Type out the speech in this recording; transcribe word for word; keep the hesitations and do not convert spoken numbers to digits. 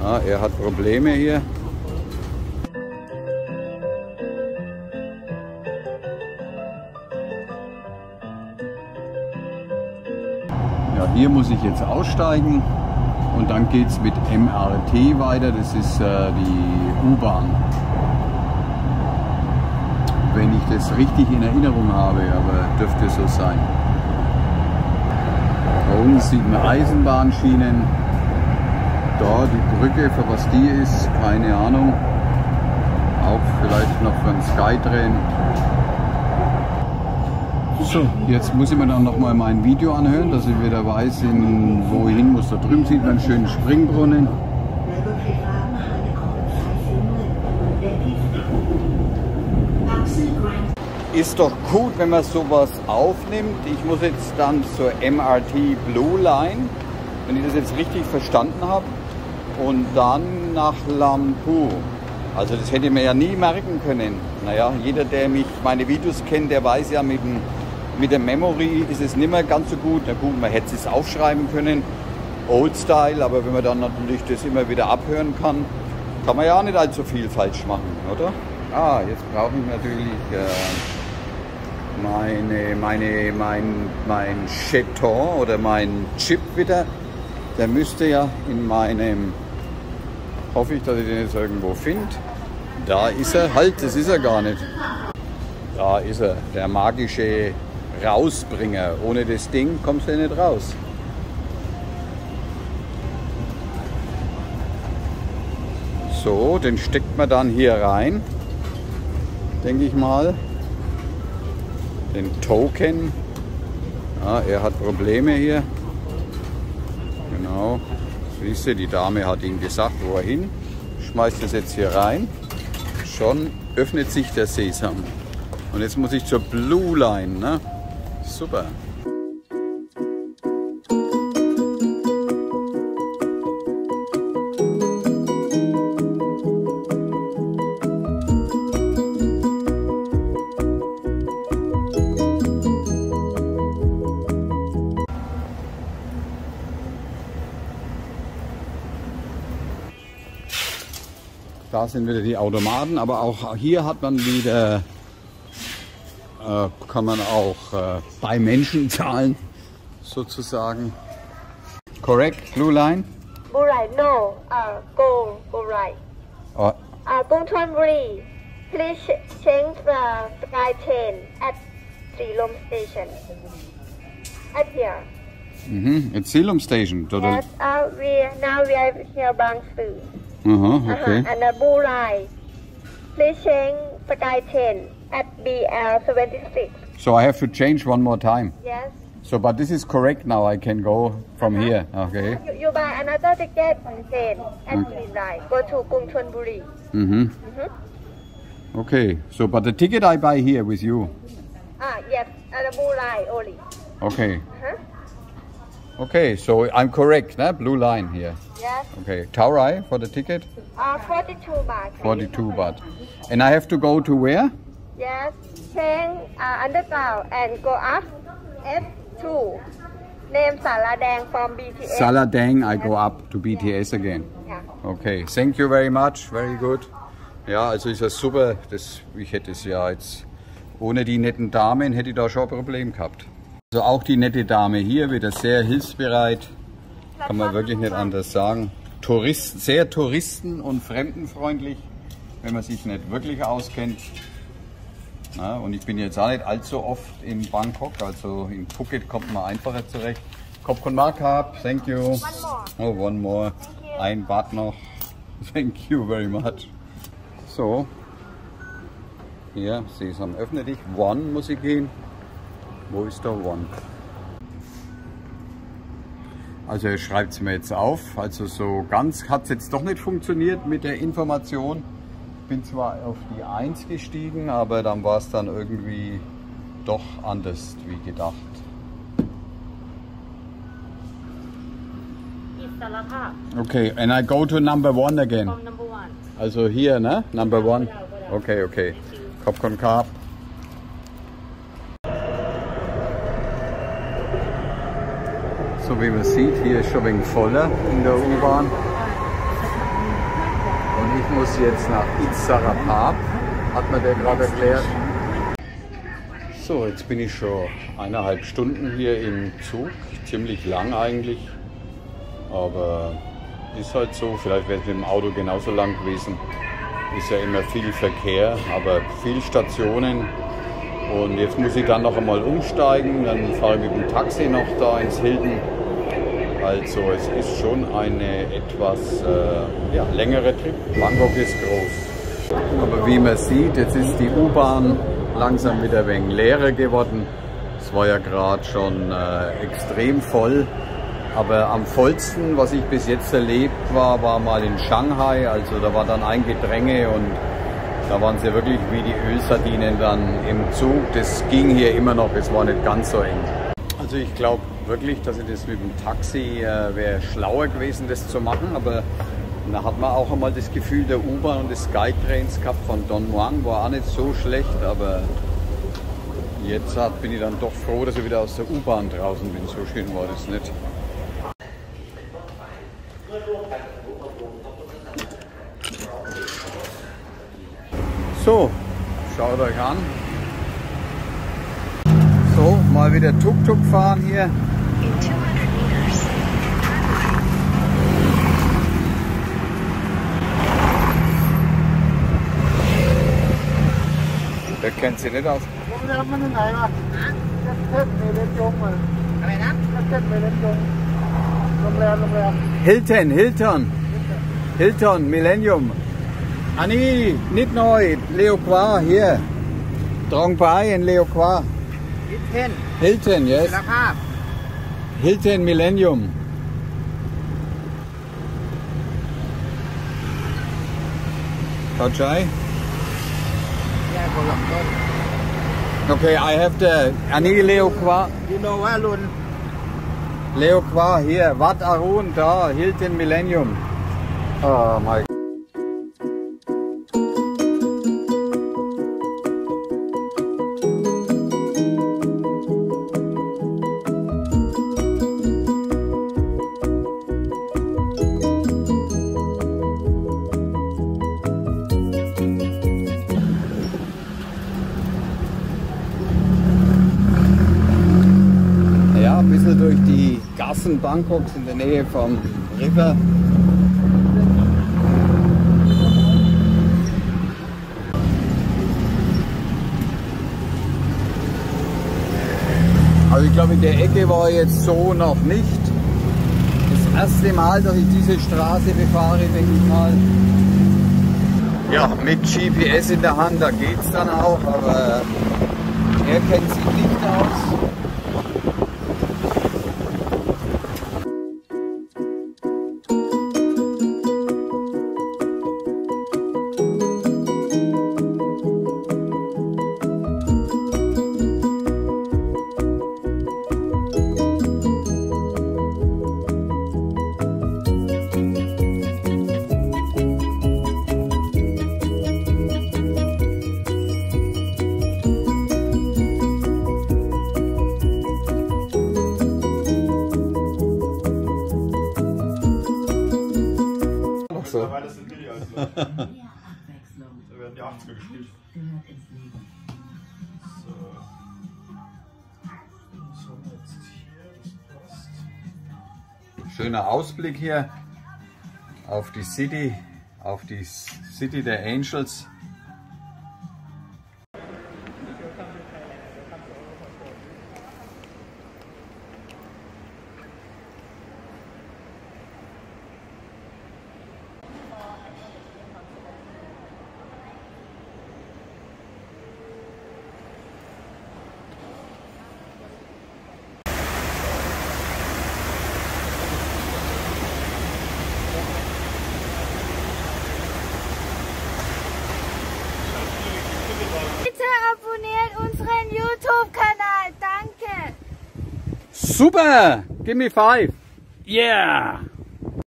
Ja, er hat Probleme hier. Ja, hier muss ich jetzt aussteigen und dann geht es mit M R T weiter. Das ist äh, die U-Bahn. Wenn ich das richtig in Erinnerung habe, aber dürfte so sein. Da unten sieht man Eisenbahnschienen. Da die Brücke, für was die ist, keine Ahnung. Auch vielleicht noch für einen Skytrain. So, jetzt muss ich mir dann noch mal mein Video anhören, dass ich wieder weiß, in, wohin muss. Da drüben sieht man einen schönen Springbrunnen. Ist doch gut, wenn man sowas aufnimmt. Ich muss jetzt dann zur M R T Blue Line, wenn ich das jetzt richtig verstanden habe, und dann nach Lampu. Also das hätte man ja nie merken können. Naja, jeder, der mich meine Videos kennt, der weiß ja, mit, dem, mit der Memory ist es nicht mehr ganz so gut. Na gut, man hätte es aufschreiben können, Old Style, aber wenn man dann natürlich das immer wieder abhören kann, kann man ja auch nicht allzu viel falsch machen, oder? Ah, jetzt brauche ich natürlich äh, meine, meine, mein, mein Jeton oder mein Chip wieder. Der müsste ja in meinem, hoffe ich, dass ich den jetzt irgendwo finde. Da ist er, halt, das ist er gar nicht. Da ist er, der magische Rausbringer. Ohne das Ding kommst du nicht raus. So, den steckt man dann hier rein, denke ich mal. Den Token. Ja, er hat Probleme hier. Genau. Siehst du, die Dame hat ihm gesagt, wo er hin. Schmeißt das jetzt hier rein. Schon öffnet sich der Sesam. Und jetzt muss ich zur Blue Line. Ne? Super. Da sind wieder die Automaten, aber auch hier hat man wieder, äh, kann man auch äh, bei Menschen zahlen, sozusagen. Correct, Blue Line? Blue Line, no, uh, go, go right. Oh. Uh, Gongchonburi, please change the sky train at Silom Station. At here. Mhm, at Silom Station. Yes, uh, we, now we are here Bangsu. Uh-huh, okay. Uh-huh. And the Blue Line, please change sky train at B L seventy-six. So I have to change one more time? Yes. So, but this is correct now, I can go from uh-huh. here, okay. You, you buy another ticket on train at mm. Blue Line, go to Gongchonburi. Mm-hmm. Mm-hmm. Okay, so, but the ticket I buy here with you? Ah, yes, at the Blue Line only. Okay. Uh-huh. Okay, so I'm correct, né? Blue Line here. Yes. Okay, Taurai for the ticket? Uh, forty-two baht. forty-two baht. And I have to go to where? Yes, change uh, underground and go up F two. Name Saladang from B T S. Saladang, I go up to B T S again. Ja. Okay, thank you very much, very good. Ja, also ist das super. Das, ich hätte es ja jetzt, ohne die netten Damen hätte ich da schon ein Problem gehabt. Also auch die nette Dame hier wieder sehr hilfsbereit, kann man wirklich nicht anders sagen. Touristen, sehr touristen- und fremdenfreundlich, wenn man sich nicht wirklich auskennt. Na, und ich bin jetzt auch nicht allzu oft in Bangkok, also in Phuket kommt man einfacher zurecht. Kopkon Markup, thank you. One more. Oh, one more. Ein Baht noch. Thank you very much. So, hier, Sesam, öffne dich. One muss ich gehen. Wo ist der One? Also er schreibt es mir jetzt auf. Also so ganz hat es jetzt doch nicht funktioniert mit der Information. Ich bin zwar auf die eins gestiegen, aber dann war es dann irgendwie doch anders wie gedacht. Okay, and I go to number one again. From number one. Also hier, ne? Number one. Okay, okay. Kopkon Carb. So wie man sieht, hier ist schon ein wenig voller in der U-Bahn. muss jetzt nach Itzarapab, hat mir der gerade erklärt. So, jetzt bin ich schon eineinhalb Stunden hier im Zug, ziemlich lang eigentlich, aber ist halt so, vielleicht wäre es mit dem Auto genauso lang gewesen. Ist ja immer viel Verkehr, aber viele Stationen. Und jetzt muss ich dann noch einmal umsteigen, dann fahre ich mit dem Taxi noch da ins Hilden. Also es ist schon eine etwas äh, ja, längere Trip. Bangkok ist groß. Aber wie man sieht, jetzt ist die U-Bahn langsam wieder ein wenig leerer geworden. Es war ja gerade schon äh, extrem voll. Aber am vollsten, was ich bis jetzt erlebt war, war mal in Shanghai. Also da war dann ein Gedränge und da waren sie wirklich wie die Ölsardinen dann im Zug. Das ging hier immer noch, es war nicht ganz so eng. Also ich glaube wirklich, dass ich das mit dem Taxi äh, wäre schlauer gewesen, das zu machen. Aber da hat man auch einmal das Gefühl der U-Bahn und des Skytrains gehabt von Don Muang. War auch nicht so schlecht, aber jetzt hat, bin ich dann doch froh, dass ich wieder aus der U-Bahn draußen bin. So schön war das nicht. So, schaut euch an. So, mal wieder Tuk-Tuk fahren hier. Der kennt sich nicht aus. Hilton, Hilton. Hilton, Millennium. Ah nee, nicht neu. Leo Kwa hier. Trong Pai in Leo Kwa. Hilton. Hilton, yes. Hilton Millennium. Kachai? Okay, I have the Ani Leo Kwa. You know what, Lun? Leo Kwa hier. Wat Arun da. Hilton Millennium. Oh my. Ein bisschen durch die Gassen Bangkoks in der Nähe vom River. Also ich glaube, in der Ecke war jetzt so noch nicht. Das erste Mal, dass ich diese Straße befahre, denke ich mal. Ja, mit G P S in der Hand, da geht es dann auch, aber er kennt sich nicht aus. Mittlerweile sind wir die als Leute. Da werden die achtziger gespielt. So. So, jetzt hier, das passt. Schöner Ausblick hier auf die City, auf die City der Angels. Bitte abonniert unseren YouTube-Kanal. Danke. Super! Give me five! Yeah!